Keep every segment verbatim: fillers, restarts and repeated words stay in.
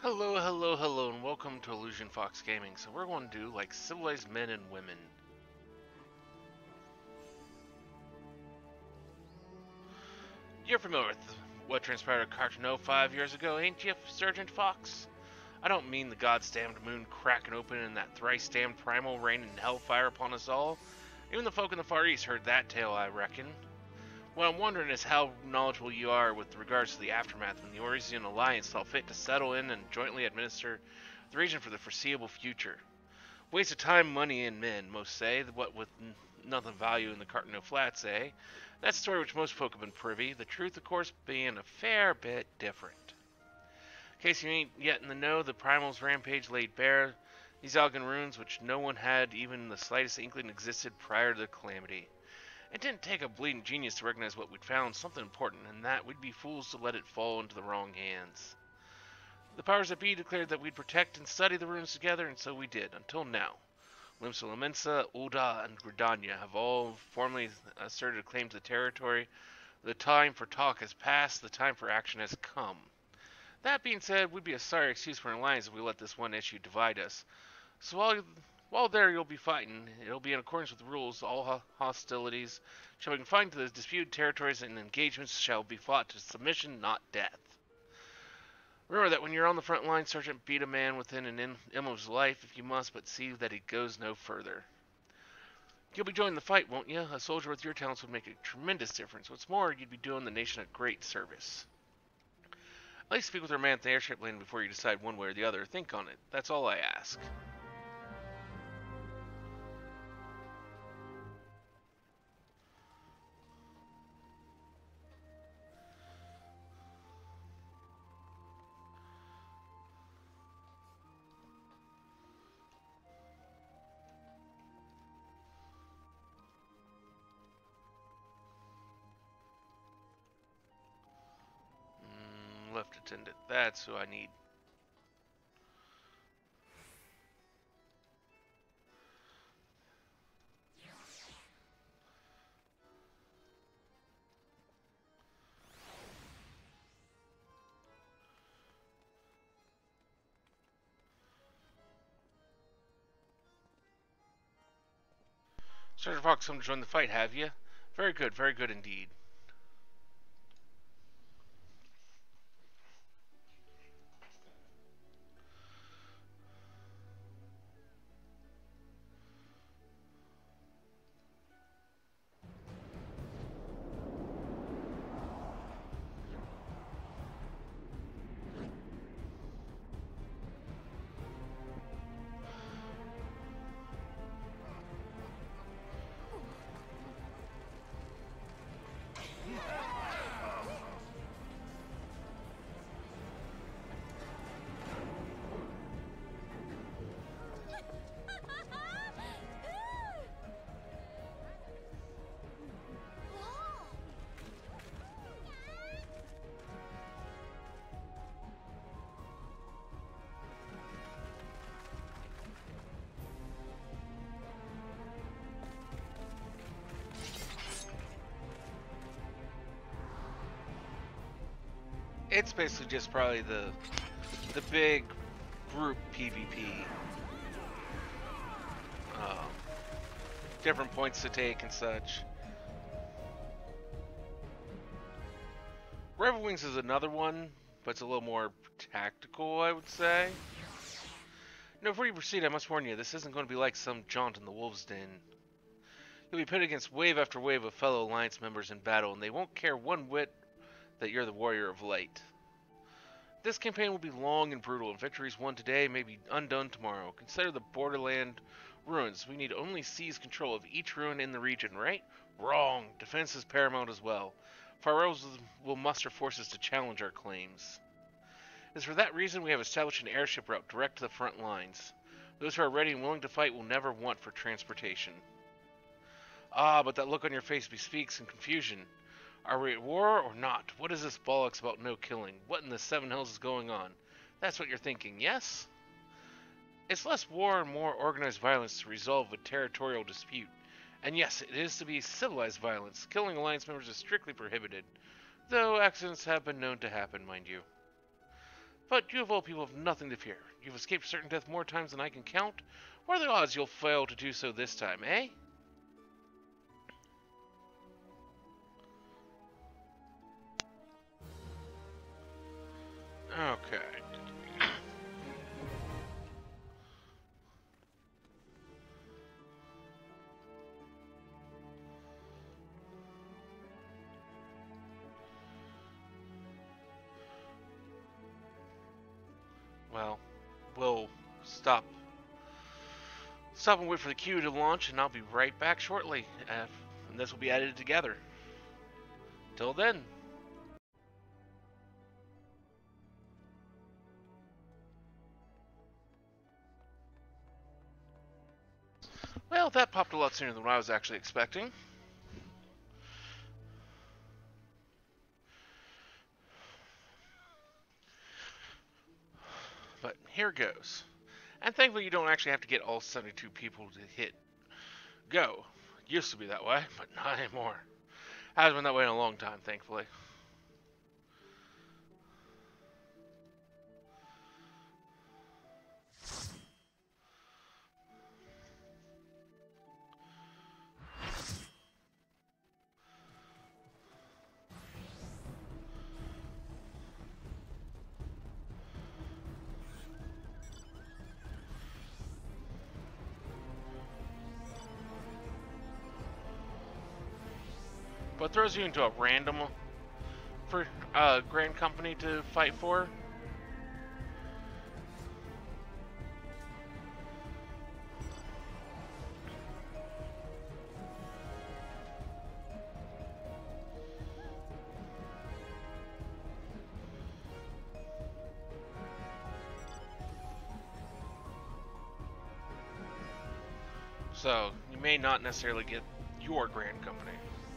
Hello, hello, hello, and welcome to Illusion Fox Gaming. So we're going to do like civilized men and women. You're familiar with what transpired at Cartano five years ago, ain't you, Sergeant Fox? I don't mean the gods-damned moon cracking open and that thrice-damned primal raining hellfire upon us all. Even the folk in the Far East heard that tale, I reckon. What I'm wondering is how knowledgeable you are with regards to the aftermath when the Orisian Alliance saw fit to settle in and jointly administer the region for the foreseeable future. Waste of time, money, and men, most say, what with n- nothing value in the Cartano Flats, eh? That's a story which most folk have been privy, the truth, of course, being a fair bit different. In case you ain't yet in the know, the Primal's rampage laid bare these Algan ruins which no one had even the slightest inkling existed prior to the calamity. It didn't take a bleeding genius to recognize what we'd found, something important, and that we'd be fools to let it fall into the wrong hands. The powers that be declared that we'd protect and study the ruins together, and so we did, until now. Limsa Lamensa, Ulda, and Gridania have all formally asserted a claim to the territory. The time for talk has passed, the time for action has come. That being said, we'd be a sorry excuse for an alliance if we let this one issue divide us. So while While there you'll be fighting, it'll be in accordance with the rules. All hostilities shall be confined to the disputed territories, and engagements shall be fought to submission, not death. Remember that when you're on the front line, Sergeant, beat a man within an in- of his life if you must, but see that he goes no further. You'll be joining the fight, won't you? A soldier with your talents would make a tremendous difference. What's more, you'd be doing the nation a great service. At least speak with our man at the airship landing before you decide one way or the other. Think on it. That's all I ask. Left attendant. That's who I need. Sergeant Fox, come to join the fight, have you? Very good, very good indeed. It's basically just probably the the big group PvP. Um, different points to take and such. Revel Wings is another one, but it's a little more tactical, I would say. Now, before you proceed, I must warn you, this isn't going to be like some jaunt in the Wolves' Den. You'll be pitted against wave after wave of fellow Alliance members in battle, and they won't care one whit that you're the warrior of light. This campaign will be long and brutal, and victories won today may be undone tomorrow. Consider the borderland ruins. We need only seize control of each ruin in the region, right? Wrong. Defense is paramount as well. Pharaohs will muster forces to challenge our claims. It is for that reason we have established an airship route direct to the front lines. Those who are ready and willing to fight will never want for transportation. Ah, but that look on your face bespeaks in confusion. Are we at war or not? What is this bollocks about no killing? What in the seven hells is going on? That's what you're thinking, yes? It's less war and more organized violence to resolve a territorial dispute. And yes, it is to be civilized violence. Killing Alliance members is strictly prohibited, though accidents have been known to happen, mind you. But you of all people have nothing to fear. You've escaped certain death more times than I can count. What are the odds you'll fail to do so this time, eh? Okay. Well, we'll stop stop and wait for the queue to launch, and I'll be right back shortly. Uh, and this will be edited together. Till then. Well, that popped a lot sooner than what I was actually expecting. But here goes. And thankfully you don't actually have to get all seventy-two people to hit go. It used to be that way, but not anymore. Hasn't been that way in a long time, thankfully. But throws you into a random for uh, Grand Company to fight for. So you may not necessarily get your Grand Company.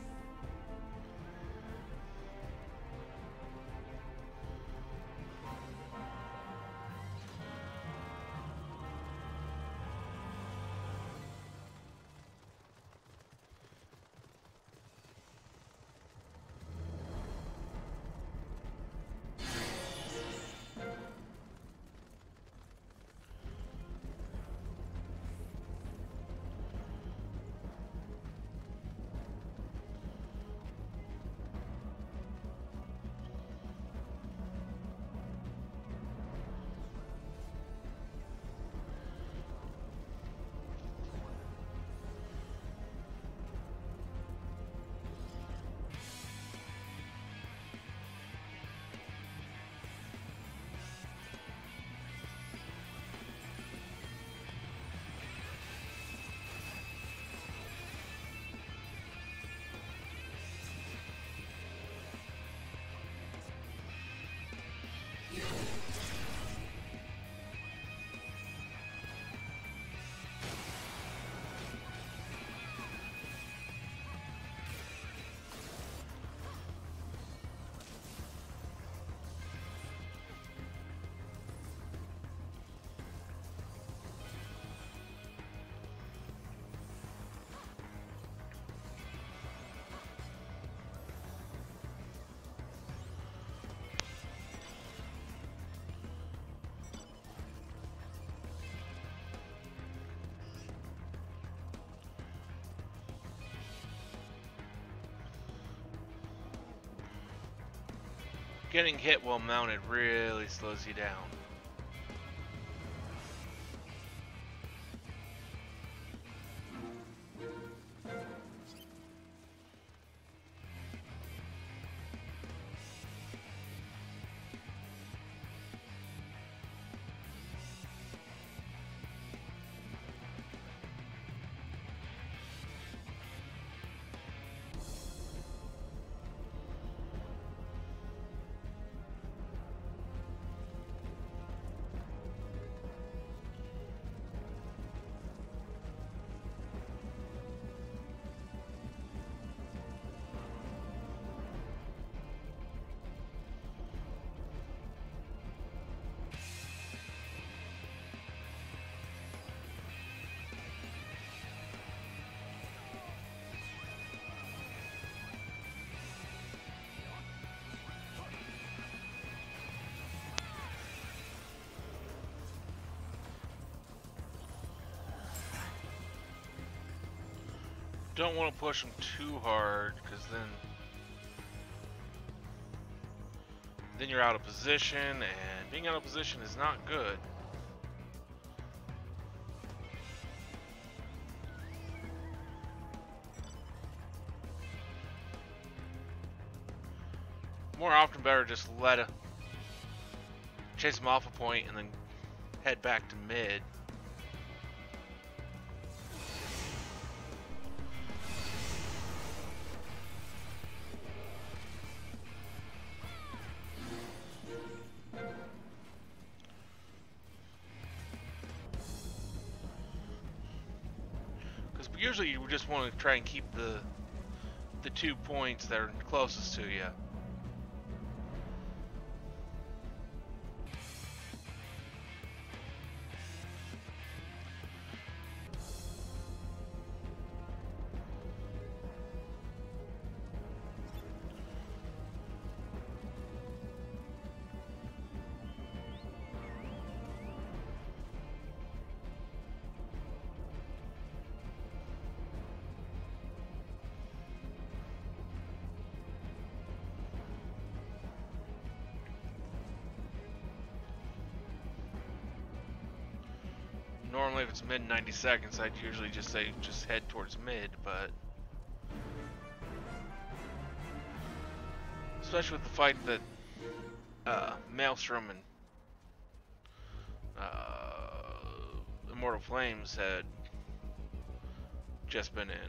Getting hit while mounted really slows you down. don't want to push them too hard, because then then you're out of position, and being out of position is not good. More often better just let a chase them off a point and then head back to mid. Because usually you just want to try and keep the the two points that are closest to you. Normally if it's mid ninety seconds, I'd usually just say just head towards mid, but especially with the fight that uh, Maelstrom and uh, Immortal Flames had just been in.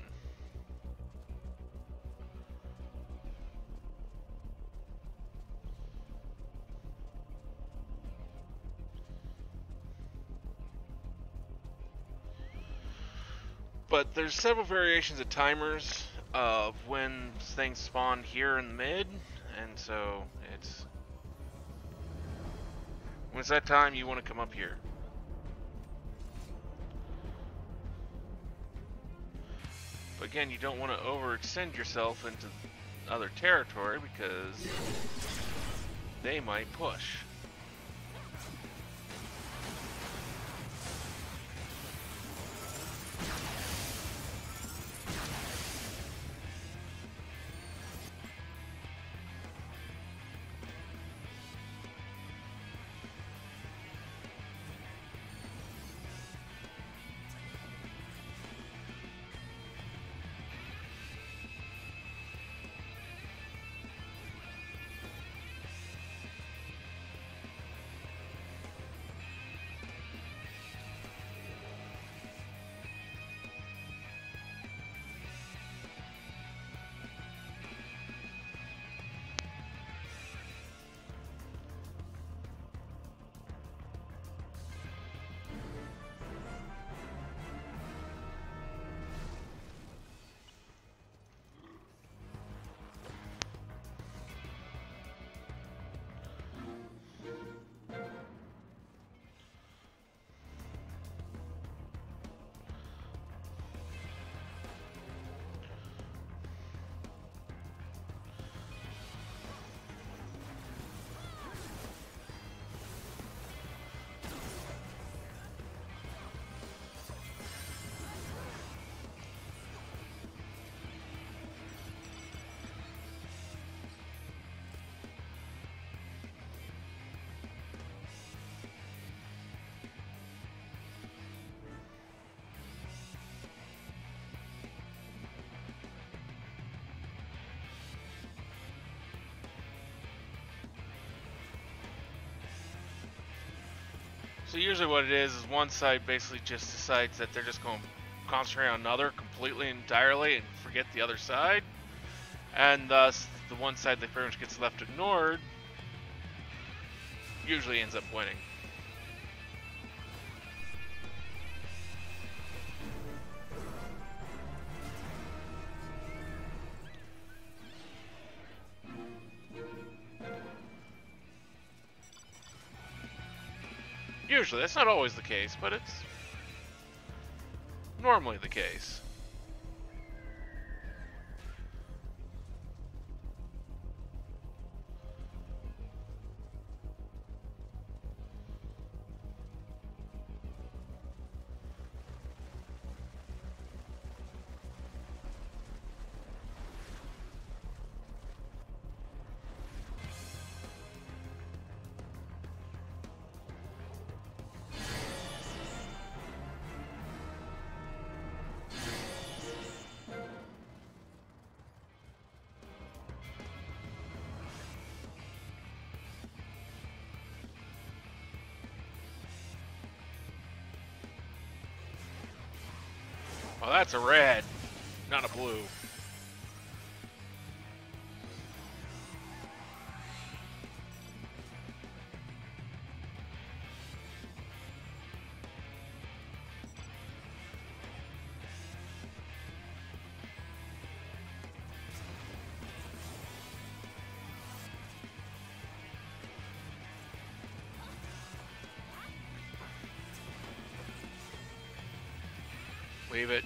But there's several variations of timers of when things spawn here in the mid, and so it's when it's that time you want to come up here. But again, you don't want to overextend yourself into other territory because they might push. So usually what it is is one side basically just decides that they're just going to concentrate on another completely entirely and forget the other side, and thus the one side that pretty much gets left ignored usually ends up winning. Usually, that's not always the case, but it's normally the case. Oh, that's a red, not a blue. Leave it.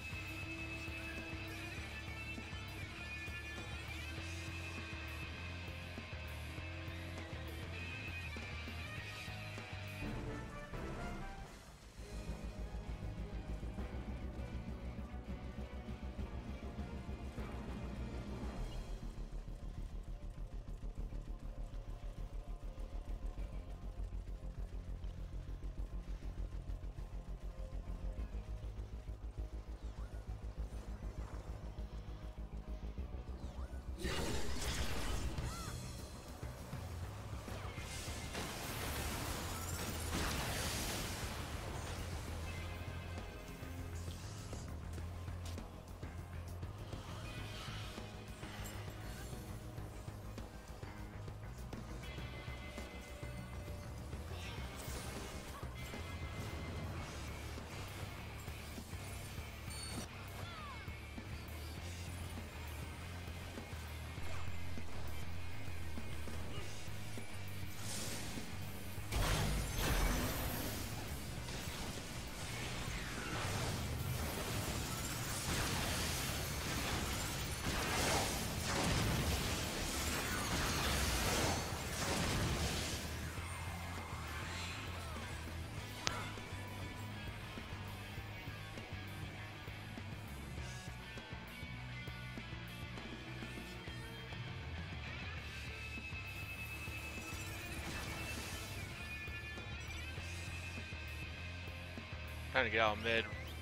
Trying to get out mid.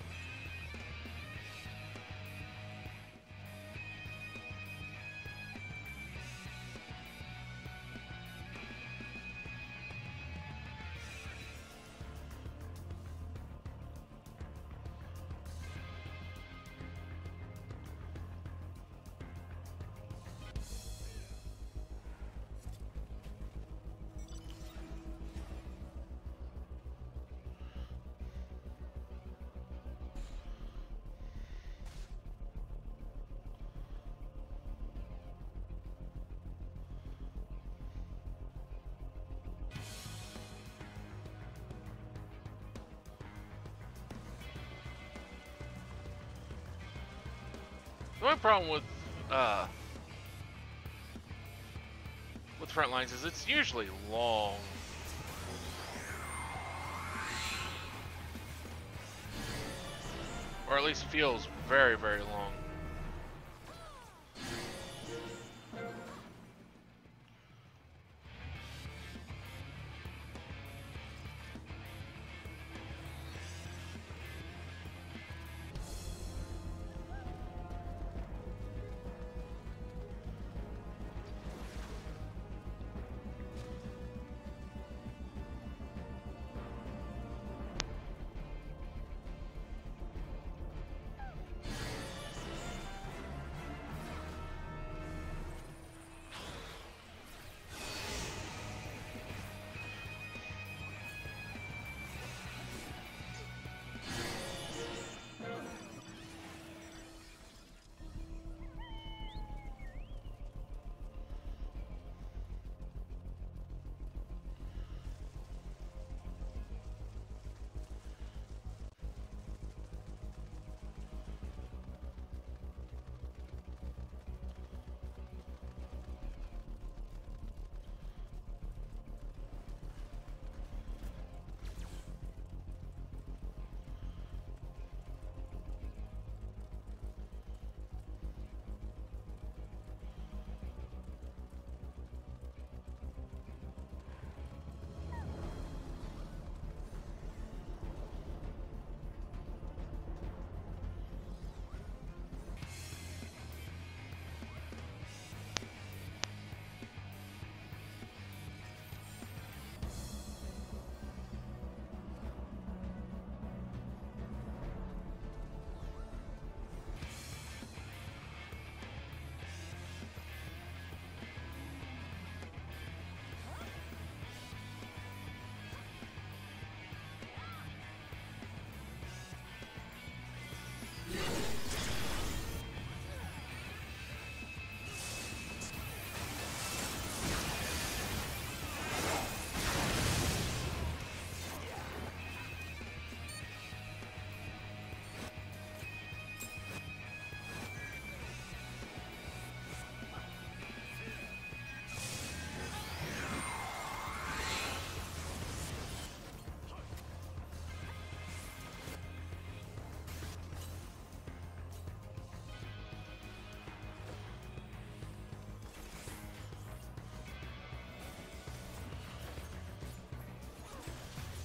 The only problem with uh, with front lines is it's usually long. Or at least feels very, very long.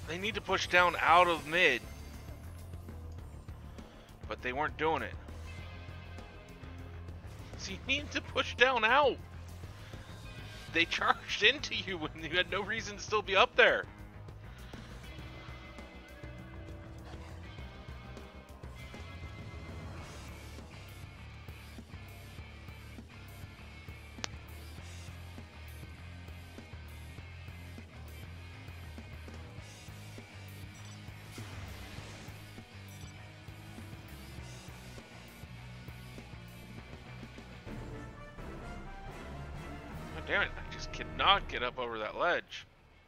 They need to push down out of mid. But they weren't doing it. So you need to push down out. They charged into you when you had no reason to still be up there. Damn it, I just cannot get up over that ledge.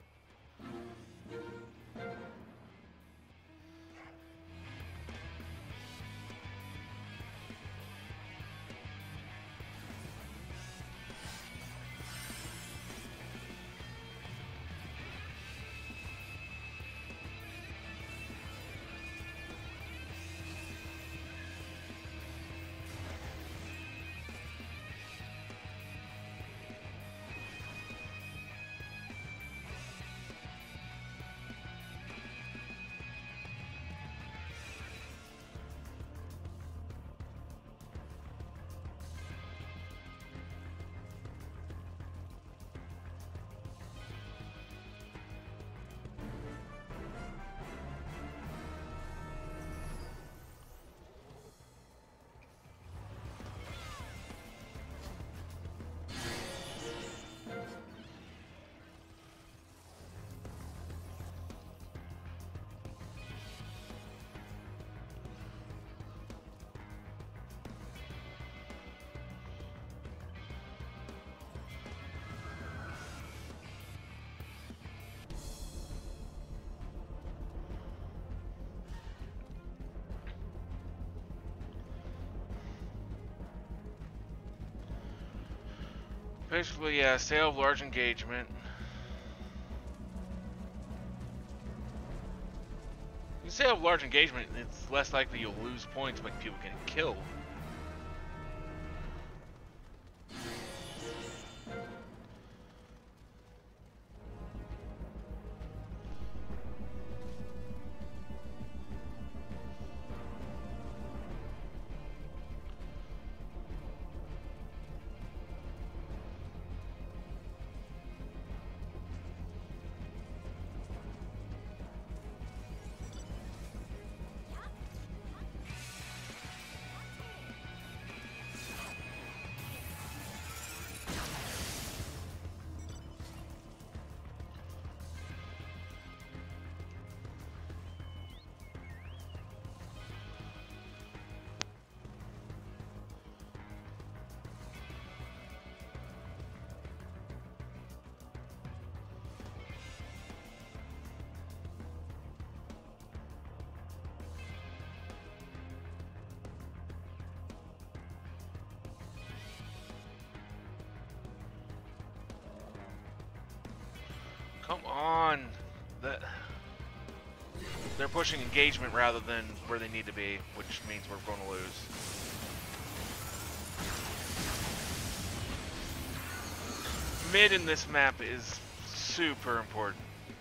Basically, yeah, sale of large engagement. You sale of large engagement, it's less likely you'll lose points by people getting killed. Come on. The, they're pushing engagement rather than where they need to be, which means we're going to lose. Mid in this map is super important.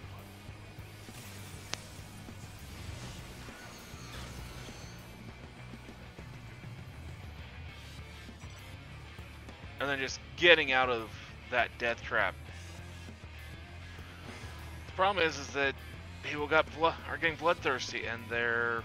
And then just getting out of that death trap. The problem is, is that people got blood, are getting bloodthirsty, and they're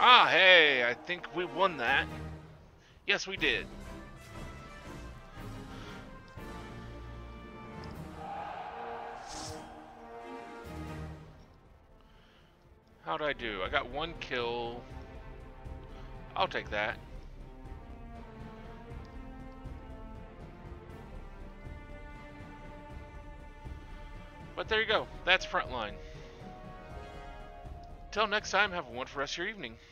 Ah, hey, I think we won that. Yes, we did. How'd I do? I got one kill. I'll take that. But there you go. That's Frontline. Till next time, have a wonderful rest of your evening.